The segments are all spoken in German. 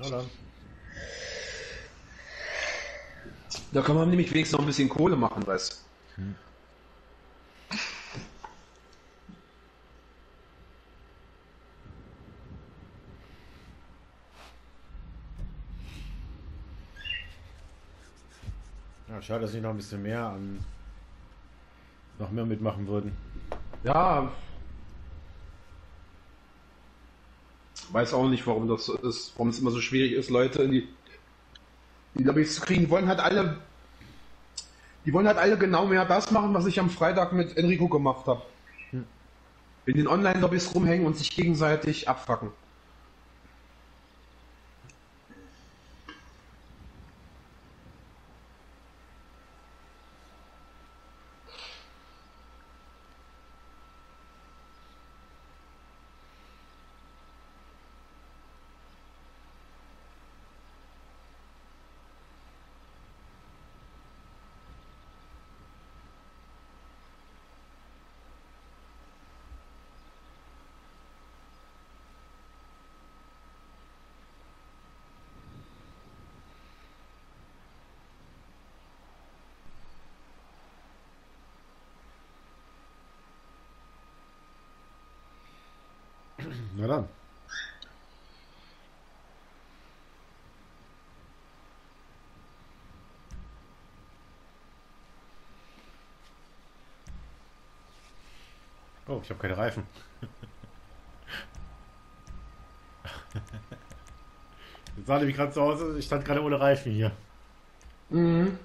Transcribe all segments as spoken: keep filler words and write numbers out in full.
Na dann. Da kann man nämlich wenigstens noch ein bisschen Kohle machen, weißt Hm. Ja, schade, dass sie noch ein bisschen mehr an noch mehr mitmachen würden. Ja. Weiß auch nicht, warum das so ist, warum es immer so schwierig ist, Leute in die, die Lobbys zu kriegen. Die wollen halt alle, die wollen halt alle genau mehr das machen, was ich am Freitag mit Enrico gemacht habe. Hm. In den Online-Lobbys rumhängen und sich gegenseitig abfacken. Na dann. Oh, ich habe keine Reifen. Das sah nämlich gerade so aus, ich stand gerade ohne Reifen hier. Mhm.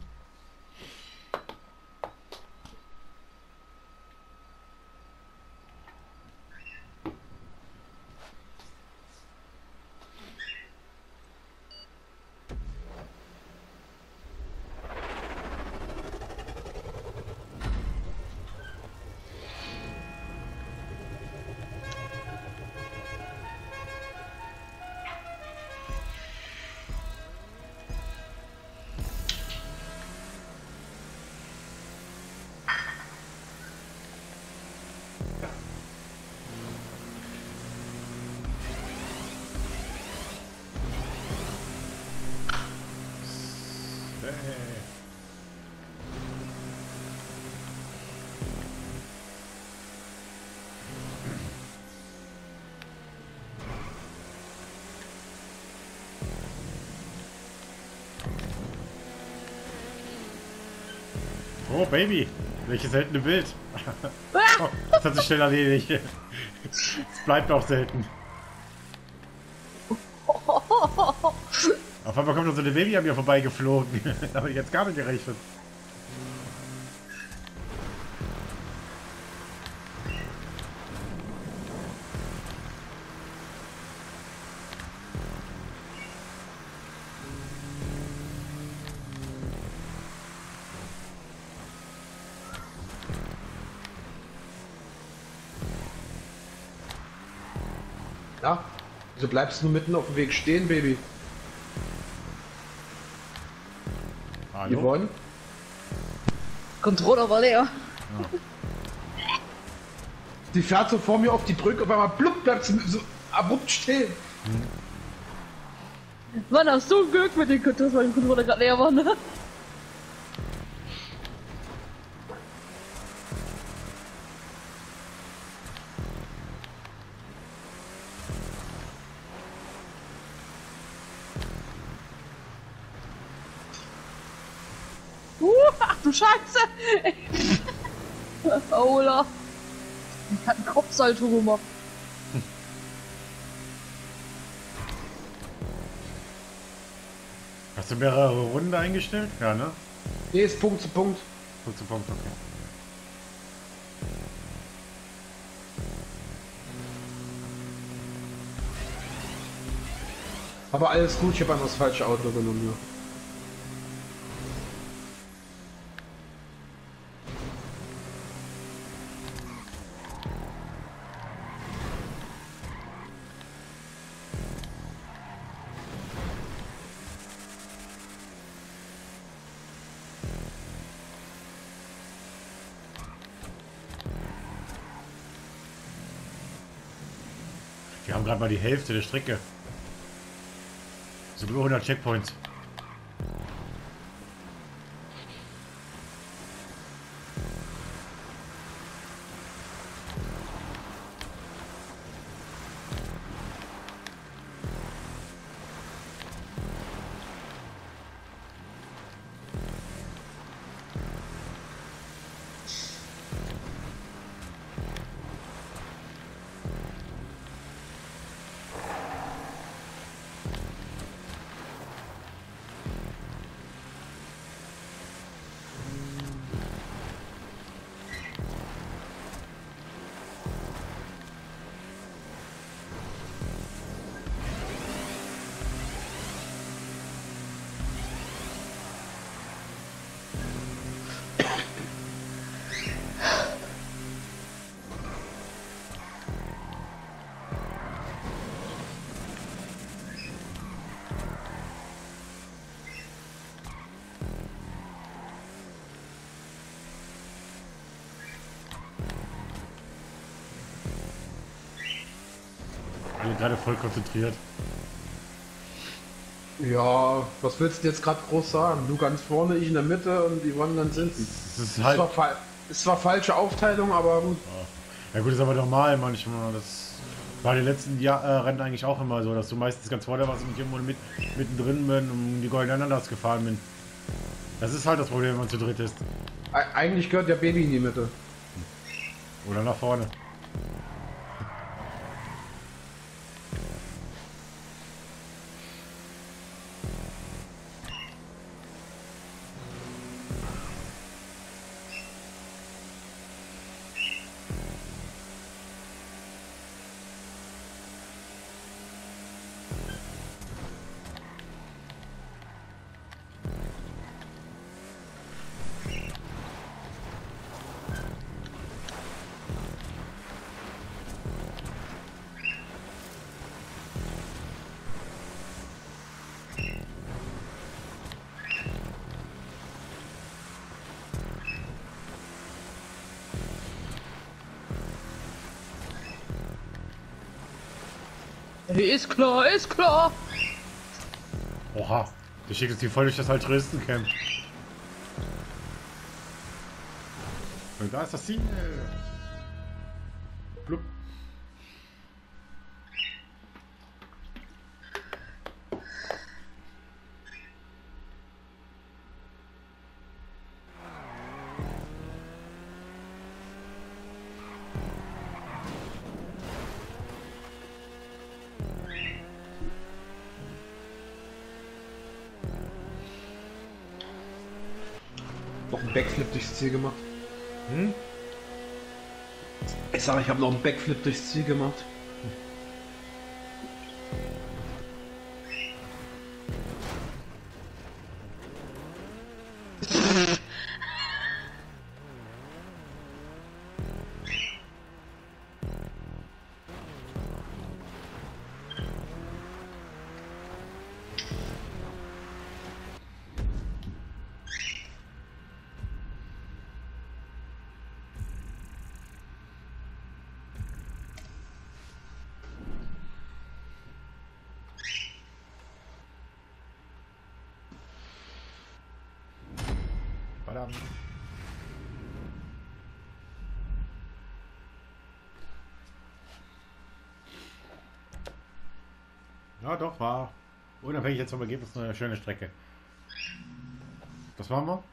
Oh, Baby. Welches seltene Bild. Oh, das hat sich schnell erledigt. Es bleibt auch selten. Auf einmal kommt noch so eine Baby an mir vorbeigeflogen. Da habe ich jetzt gar nicht gerechnet. Ja. Wieso bleibst du nur mitten auf dem Weg stehen, Baby? Hallo? Yvonne? Controller war leer. Die fährt so vor mir auf die Brücke, auf einmal blub, bleibt sie so abrupt stehen. Mann, hast du Glück mit den Controller, weil die Controller gerade leer waren, ne? Uh, ach du Scheiße! Ola! Ich hab einen Kopfsalto gemacht. Hast du mehrere Runden eingestellt? Ja, ne? Nee, ist Punkt zu Punkt. Punkt zu Punkt, okay. Aber alles gut, ich habe einfach das falsche Auto genommen, ja. Wir haben gerade mal die Hälfte der Strecke. sind über hundert Checkpoints. Alle gerade voll konzentriert. Ja, was willst du jetzt gerade groß sagen? Du ganz vorne, ich in der Mitte und die wollen ganz hinten. Das ist Ist halt. zwar, fa ist zwar falsche Aufteilung, aber gut. Ja gut, ist aber normal manchmal. Das war die letzten Jahr, äh, Rennen eigentlich auch immer so, dass du meistens ganz vorne warst und ich irgendwo mit, mittendrin bin und die goldenen Ananas gefahren bin. Das ist halt das Problem, wenn man zu dritt ist. E eigentlich gehört der Baby in die Mitte. Oder nach vorne. Ist klar, ist klar. Oha, der schickt jetzt die voll durch das Altruisten-Camp. Und da ist das Ziel. Blub. Noch einen Backflip durchs Ziel gemacht. Hm? Ich sage, ich habe noch einen Backflip durchs Ziel gemacht. Verdammt. Ja, doch, war unabhängig jetzt vom Ergebnis eine schöne Strecke. Was machen wir?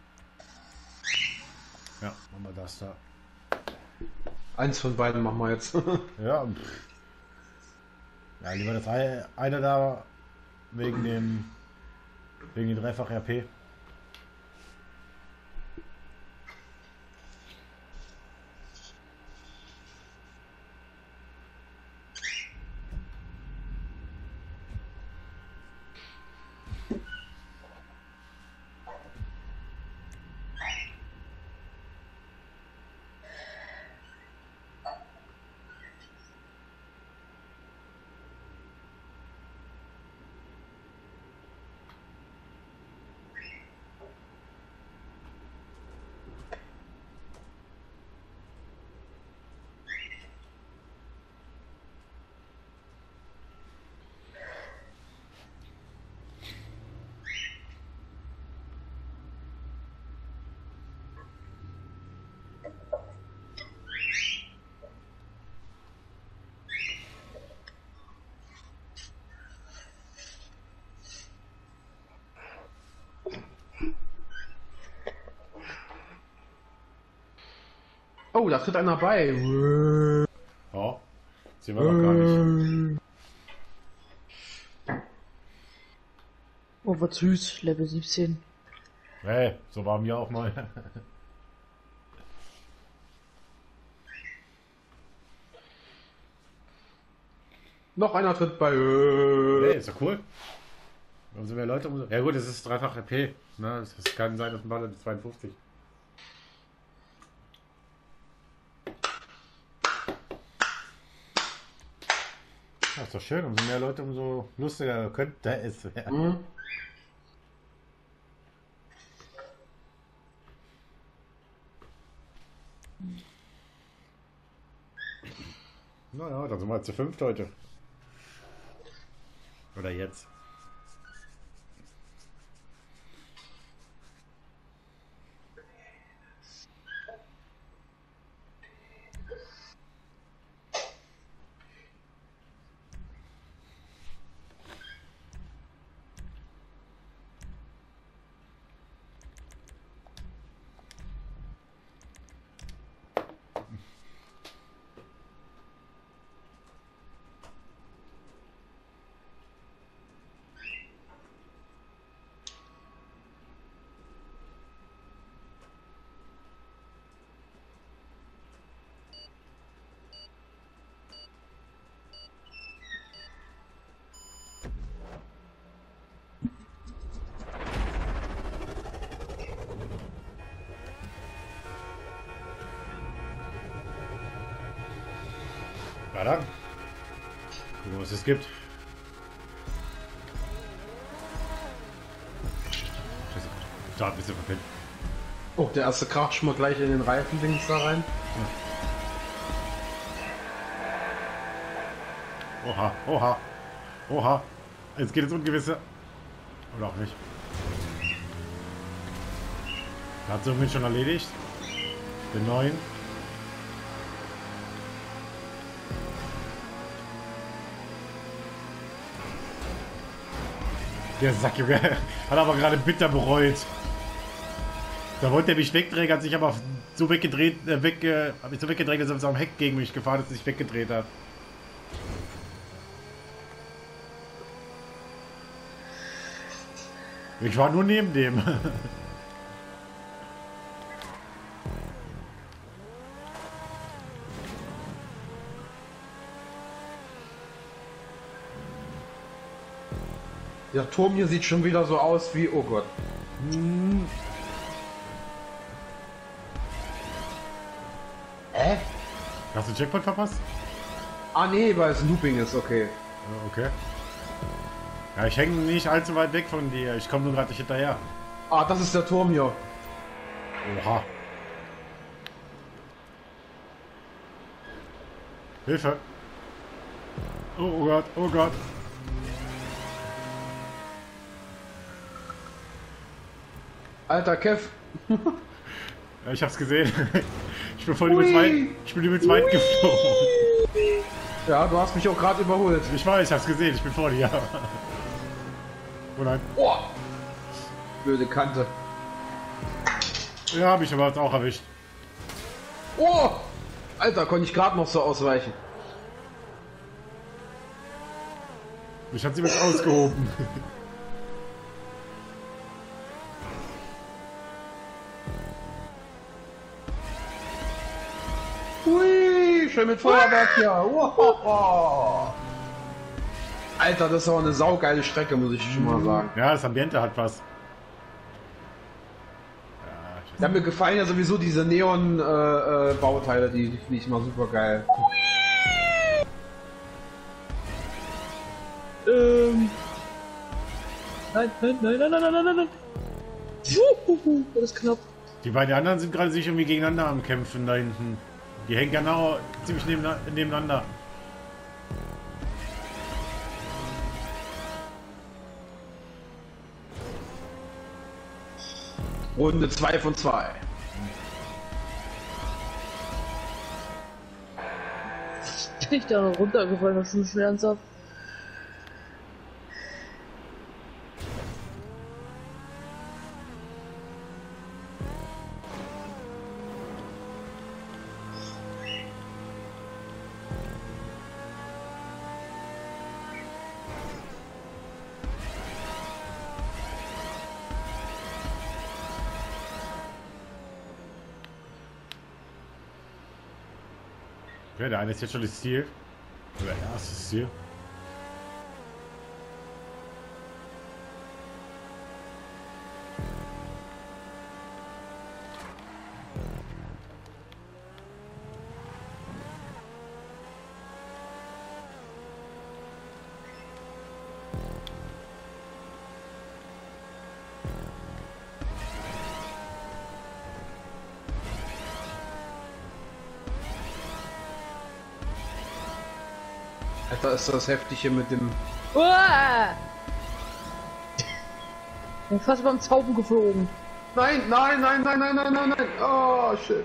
Ja, machen wir das da. Eins von beiden machen wir jetzt. Ja, ja, lieber das eine da wegen dem wegen dem dreifach R P. Oh, da tritt einer bei. Ja, sehen wir noch gar nicht. Oh, was süß. Level siebzehn. Hey, so waren wir auch mal. Noch einer tritt bei. Hey, ist doch cool. Umso mehr Leute, umso... Ja gut, es ist dreifach R P. Ne? Das kann sein, dass ein Ball zweiundfünfzig. Ja, ist doch schön. Umso mehr Leute, umso lustiger könnte es werden. Mhm. Naja, dann sind wir zu fünft heute. Oder jetzt. Na dann. Gucken, was es gibt. Scheiße. Start ein bisschen verpennt. Oh, der erste kracht schon mal gleich in den Reifen-Dings da rein. Oha, oha, oha. Jetzt geht es Ungewisse. Oder auch nicht. Da hat somit schon erledigt. Den neuen. Der Sack, Junge. Hat aber gerade bitter bereut. Da wollte er mich wegdrehen, hat sich aber so weggedreht, äh, weg, äh, hab ich so weggedreht, dass er am Heck gegen mich gefahren ist, sich weggedreht hat. Ich war nur neben dem. Der Turm hier sieht schon wieder so aus wie, oh Gott. Hm. Hä? Hast du den Checkpoint verpasst? Ah nee, weil es Looping ist, okay. Ja, okay. Ja, ich hänge nicht allzu weit weg von dir. Ich komme nur gerade nicht hinterher. Ah, das ist der Turm hier. Oha. Hilfe. Oh, oh Gott, oh Gott. Alter Kev. Ja, ich hab's gesehen. Ich bin voll übelst weit. Ich bin übelst weit geflogen. Ja, du hast mich auch gerade überholt. Ich weiß, ich hab's gesehen. Ich bin vor dir. Oh nein. Oh. Blöde Kante. Ja, hab ich aber jetzt auch erwischt. Oh! Alter, konnte ich gerade noch so ausweichen. Mich hat sie mit ausgehoben. Hui, schön mit Feuerwerk hier. Wow. Alter, das ist auch eine saugeile Strecke, muss ich schon mal sagen. Ja, das Ambiente hat was. Ja, mir gefallen ja sowieso diese Neon-Bauteile, äh, äh, die, die finde ich mal super geil. Ähm. Nein, nein, nein, nein, nein, nein, nein, nein. Juhu, das ist knapp. Die beiden anderen sind gerade sich irgendwie gegeneinander am Kämpfen da hinten. Die hängen genau ziemlich nebeneinander. Runde zwei von zwei. Bin ich da runtergefallen, das ist schon schmerzhaft. Okay, der eine ist jetzt schon das Ziel. Oder erstes Ziel. Alter, ist das heftig hier mit dem... Uah! Ich bin fast beim Zauben geflogen. Nein, nein, nein, nein, nein, nein, nein, nein. Oh, shit.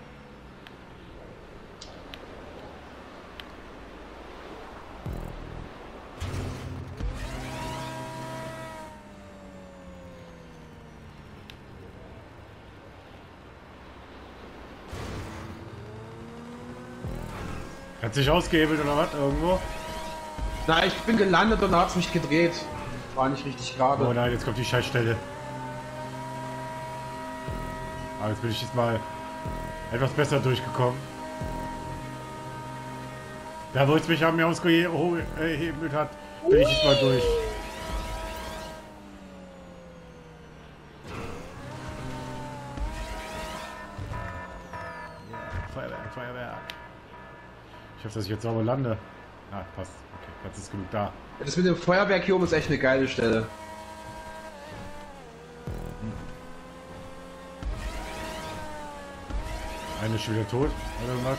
Hat sich ausgehebelt oder was? Irgendwo? Nein, ich bin gelandet und hat's mich gedreht. War nicht richtig gerade. Oh nein, jetzt kommt die Scheißstelle. Aber jetzt bin ich jetzt mal etwas besser durchgekommen. Da wo es mich an mir ausgehebelt hat, bin ich jetzt mal durch. Ja, Feuerwerk, Feuerwerk. Ich hoffe, dass ich jetzt sauber lande. Ah, passt. Okay, Platz ist genug da. Das mit dem Feuerwerk hier oben ist echt eine geile Stelle. Eine ist schon wieder tot, oder was?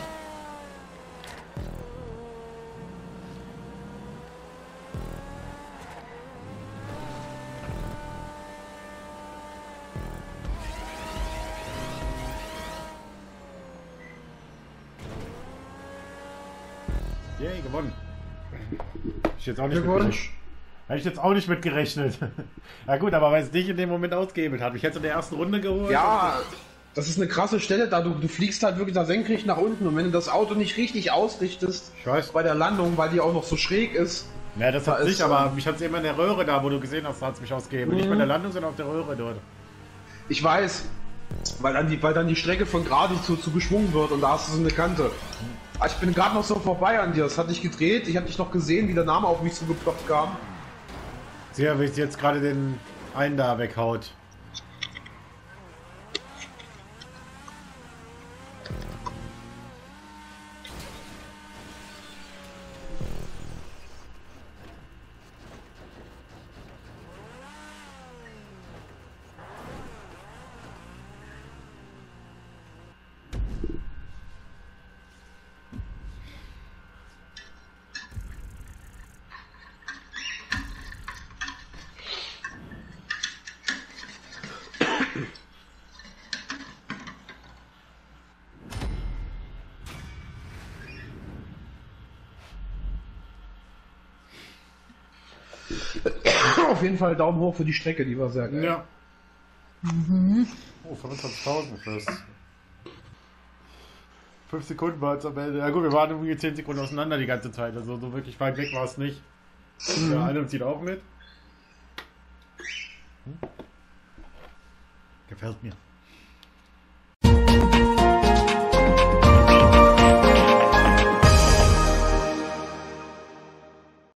Yay, gewonnen. Ich jetzt auch nicht Glückwunsch. Hätte ich jetzt auch nicht mit gerechnet. Na gut, aber weil es dich in dem Moment ausgehebelt hat. Ich hätte in der ersten Runde geholt. Ja, das ist eine krasse Stelle, da du, du fliegst halt wirklich da senkrecht nach unten und wenn du das Auto nicht richtig ausrichtest Ich weiß. bei der Landung, weil die auch noch so schräg ist. Ja, das hat Da nicht, ist, aber ähm, mich hat es immer in der Röhre da, wo du gesehen hast, hat es mich ausgehebelt. Nicht bei der Landung, sondern auf der Röhre dort. Ich weiß, weil dann die, weil dann die Strecke von gerade zu, zu geschwungen wird und da hast du so eine Kante. Ah, ich bin gerade noch so vorbei an dir, das hat dich gedreht, ich habe dich noch gesehen, wie der Name auf mich zugeploppt kam. Sehr, wie es jetzt gerade den einen da weghaut. Auf jeden Fall Daumen hoch für die Strecke, die war sehr geil. Ja. Mhm. Oh, fünfundzwanzigtausend fürs. fünf Sekunden war es am Ende. Ja gut, wir waren irgendwie zehn Sekunden auseinander die ganze Zeit. Also so wirklich weit weg war es nicht. Mhm. Der eine zieht auch mit. Hm? Gefällt mir.